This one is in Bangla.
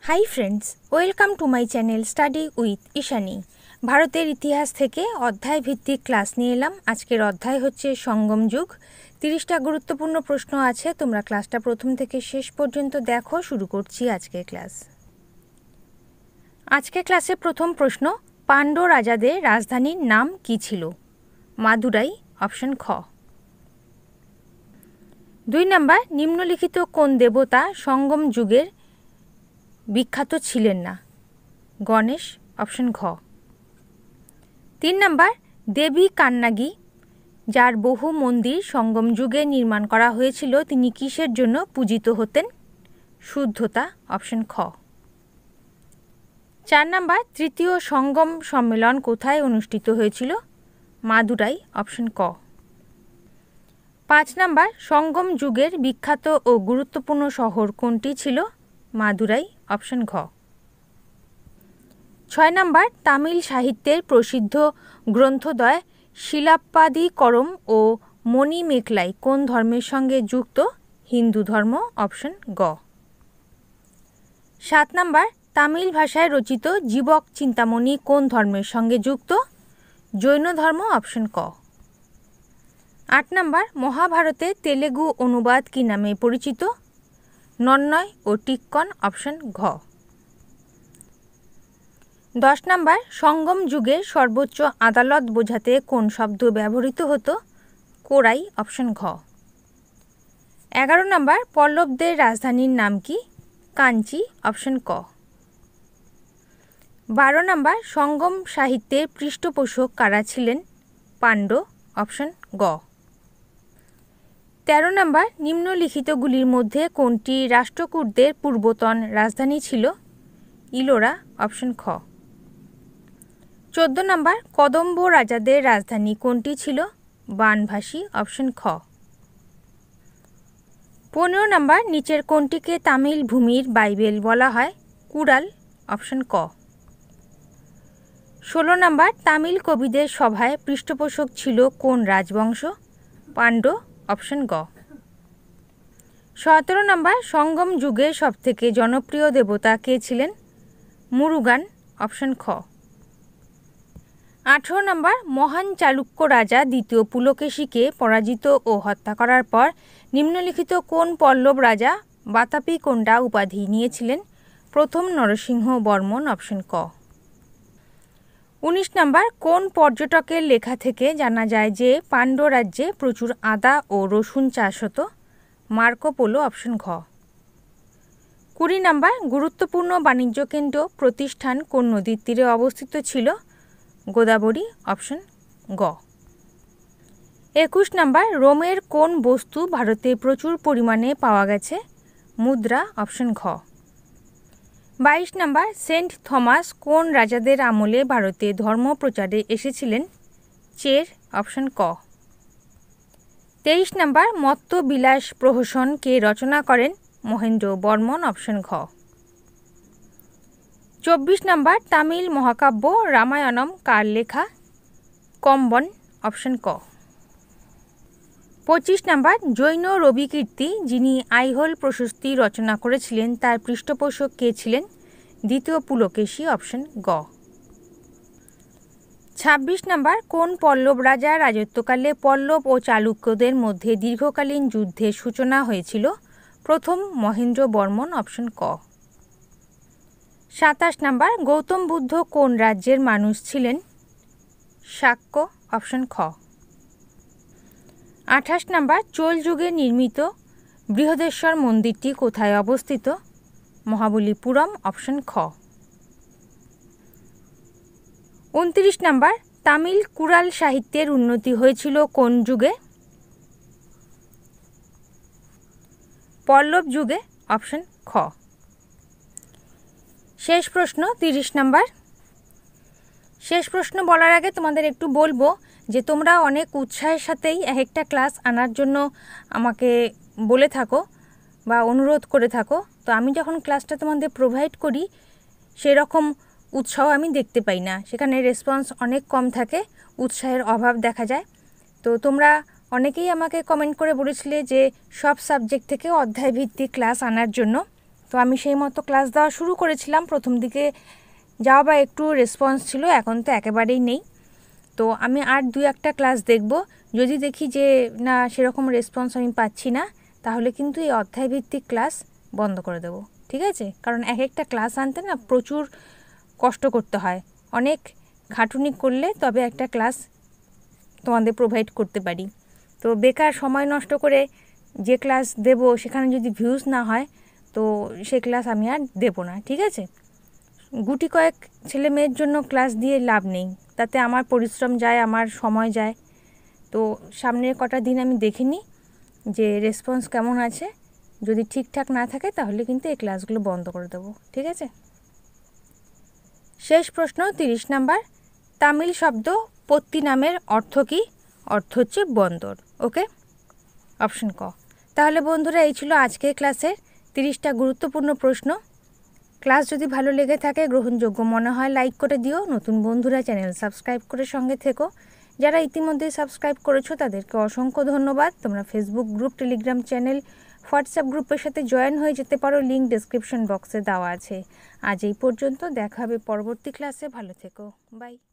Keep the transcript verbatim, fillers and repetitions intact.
High friends, welcome to my channel study with Ishani. ভারতের ইতিহাস থেকে অধ্যায় ভিত্তিক ক্লাস নিয়ে এলাম। আজকের অধ্যায় হচ্ছে সঙ্গম যুগ। তিরিশটা গুরুত্বপূর্ণ প্রশ্ন আছে, তোমরা ক্লাসটা প্রথম থেকে শেষ পর্যন্ত দেখো। শুরু করছি আজকের ক্লাস। আজকের ক্লাসে প্রথম প্রশ্ন, পাণ্ড্য রাজাদের রাজধানীর নাম কী ছিল? মাদুরাই, অপশন খ। দুই নাম্বার, নিম্নলিখিত কোন দেবতা সঙ্গম যুগের বিখ্যাত ছিলেন না? গণেশ, অপশন ঘ। তিন নাম্বার, দেবী কান্নাগি, যার বহু মন্দির সঙ্গম যুগে নির্মাণ করা হয়েছিল, তিনি কিসের জন্য পূজিত হতেন? শুদ্ধতা, অপশন খ। চার নাম্বার, তৃতীয় সঙ্গম সম্মেলন কোথায় অনুষ্ঠিত হয়েছিল? মাদুরাই, অপশন ক। পাঁচ নাম্বার, সঙ্গম যুগের বিখ্যাত ও গুরুত্বপূর্ণ শহর কোনটি ছিল? মাদুরাই, অপশন ঘ। ছয় নাম্বার, তামিল সাহিত্যের প্রসিদ্ধ গ্রন্থদ্বয় শিলাপ্পাদিকরম ও মণিমেখলাই কোন ধর্মের সঙ্গে যুক্ত? হিন্দু ধর্ম, অপশন গ। সাত নাম্বার, তামিল ভাষায় রচিত জীবক চিন্তামণি কোন ধর্মের সঙ্গে যুক্ত? জৈন ধর্ম, অপশন ক। আট নাম্বার, মহাভারতের তেলেগু অনুবাদ কী নামে পরিচিত? নন্নয় ও টিক্কন, অপশন ঘ। দশ নাম্বার, সঙ্গম যুগের সর্বোচ্চ আদালত বোঝাতে কোন শব্দ ব্যবহৃত হতো? কোরাই, অপশন ঘ। এগারো নাম্বার, পল্লবদের রাজধানীর নাম কি? কাঞ্চি, অপশন ক। বারো নাম্বার, সঙ্গম সাহিত্যের পৃষ্ঠপোষক কারা ছিলেন? পাণ্ড্য, অপশন গ। তেরো নাম্বার, নিম্নলিখিতগুলির মধ্যে কোনটি রাষ্ট্রকূটদের পূর্বতন রাজধানী ছিল? ইলোরা, অপশন খ। চোদ্দ নাম্বার, কদম্ব রাজাদের রাজধানী কোনটি ছিল? বানভাসী, অপশন খ। পনেরো নাম্বার, নিচের কোনটিকে তামিল ভূমির বাইবেল বলা হয়? কুড়াল, অপশন ক। ষোলো নাম্বার, তামিল কবিদের সভায় পৃষ্ঠপোষক ছিল কোন রাজবংশ? পাণ্ড্য, অপশন গ। সতেরো নাম্বার, সঙ্গম যুগের সবথেকে জনপ্রিয় দেবতা কে ছিলেন? মুরুগান, অপশন খ। আঠেরো নাম্বার, মহান চালুক্য রাজা দ্বিতীয় পুলকেশীকে পরাজিত ও হত্যা করার পর নিম্নলিখিত কোন পল্লব রাজা বাতাপি কোন্ডা উপাধি নিয়েছিলেন? প্রথম নরসিংহ বর্মন, অপশন ক। উনিশ নাম্বার, কোন পর্যটকের লেখা থেকে জানা যায় যে পাণ্ড্য রাজ্যে প্রচুর আদা ও রসুন চাষ হতো? মার্কো পোলো, অপশন ঘ। কুড়ি নাম্বার, গুরুত্বপূর্ণ বাণিজ্য কেন্দ্র প্রতিষ্ঠান কোন নদীর তীরে অবস্থিত ছিল? গোদাবরী, অপশন গ। একুশ নাম্বার, রোমের কোন বস্তু ভারতে প্রচুর পরিমাণে পাওয়া গেছে? মুদ্রা, অপশন ঘ। বাইশ নাম্বার, সেন্ট থমাস কোন রাজাদের আমলে ভারতে ধর্ম প্রচারে এসেছিলেন? চের, অপশন ক। তেইশ নাম্বার, মত্ত বিলাস প্রহসন কে রচনা করেন? মহেন্দ্র বর্মন, অপশন ঘ। চব্বিশ নাম্বার, তামিল মহাকাব্য রামায়ণম কার লেখা? কম্বন, অপশন ক। পঁচিশ নাম্বার, জৈন রবিকীর্তি যিনি আইহোল প্রশস্তি রচনা করেছিলেন তার পৃষ্ঠপোষক কে ছিলেন? দ্বিতীয় পুলকেশী, অপশন গ। ছাব্বিশ নাম্বার, কোন পল্লব রাজা রাজত্বকালে পল্লব ও চালুক্যদের মধ্যে দীর্ঘকালীন যুদ্ধের সূচনা হয়েছিল? প্রথম মহেন্দ্র বর্মন, অপশন ক। সাতাশ নাম্বার, গৌতম বুদ্ধ কোন রাজ্যের মানুষ ছিলেন? শাক্য, অপশন খ। আঠাশ নাম্বার, চোল যুগে নির্মিত বৃহদেশ্বর মন্দিরটি কোথায় অবস্থিত? মহাবলীপুরম, অপশন খ। উনত্রিশ নাম্বার, তামিল কুড়াল সাহিত্যের উন্নতি হয়েছিল কোন যুগে? পল্লব যুগে, অপশন খ। শেষ প্রশ্ন, তিরিশ নাম্বার। শেষ প্রশ্ন বলার আগে তোমাদের একটু বলবো যে তোমরা অনেক উৎসাহের সাথেই এক একটা ক্লাস আনার জন্য আমাকে বলে থাকো বা অনুরোধ করে থাকো। তো আমি যখন ক্লাসটা তোমাদের প্রোভাইড করি সেরকম উৎসাহ আমি দেখতে পাই না, সেখানে রেসপন্স অনেক কম থাকে, উৎসাহের অভাব দেখা যায়। তো তোমরা অনেকেই আমাকে কমেন্ট করে বলেছিলে যে সব সাবজেক্ট থেকে অধ্যায় ভিত্তিক ক্লাস আনার জন্য। তো আমি সেই মতো ক্লাস দেওয়া শুরু করেছিলাম। প্রথম দিকে যাওয়া বা একটু রেসপন্স ছিল, এখন তো একেবারেই নেই। তো আমি আর দু একটা ক্লাস দেখব, যদি দেখি যে না সেরকম রেসপন্স আমি পাচ্ছি না, তাহলে কিন্তু এই অধ্যায়ভিত্তিক ক্লাস বন্ধ করে দেব, ঠিক আছে? কারণ এক একটা ক্লাস আনতে না প্রচুর কষ্ট করতে হয়, অনেক খাটুনি করলে তবে একটা ক্লাস তোমাদের প্রোভাইড করতে পারি। তো বেকার সময় নষ্ট করে যে ক্লাস দেব সেখানে যদি ভিউজ না হয়, তো সে ক্লাস আমি আর দেব না, ঠিক আছে? গুটি কয়েক ছেলে মেয়ের জন্য ক্লাস দিয়ে লাভ নেই, তাতে আমার পরিশ্রম যায়, আমার সময় যায়। তো সামনের কটা দিন আমি দেখে নিই যে রেসপন্স কেমন আছে। যদি ঠিকঠাক না থাকে তাহলে কিন্তু এই ক্লাসগুলো বন্ধ করে দেবো, ঠিক আছে? শেষ প্রশ্ন তিরিশ নাম্বার, তামিল শব্দ পত্তি নামের অর্থ কী? অর্থ হচ্ছে বন্দর। ওকে, অপশন ক। তাহলে বন্ধুরা এই ছিল আজকের ক্লাসের তিরিশটা গুরুত্বপূর্ণ প্রশ্ন। ক্লাস যদি ভালো লেগে থাকে, গ্রহণযোগ্য মনে হয়, লাইক করে দিও। নতুন বন্ধুরা চ্যানেল সাবস্ক্রাইব করে সঙ্গে থেকো। যারা ইতিমধ্যে সাবস্ক্রাইব করেছো তাদেরকে অসংখ্য ধন্যবাদ। তোমরা Facebook group, Telegram channel, WhatsApp গ্রুপের সাথে জয়েন হয়ে যেতে পারো, লিঙ্ক ডেসক্রিপশন বক্সে দেওয়া আছে। আজ এই পর্যন্ত, দেখা হবে পরবর্তী ক্লাসে। ভালো থেকো, বাই।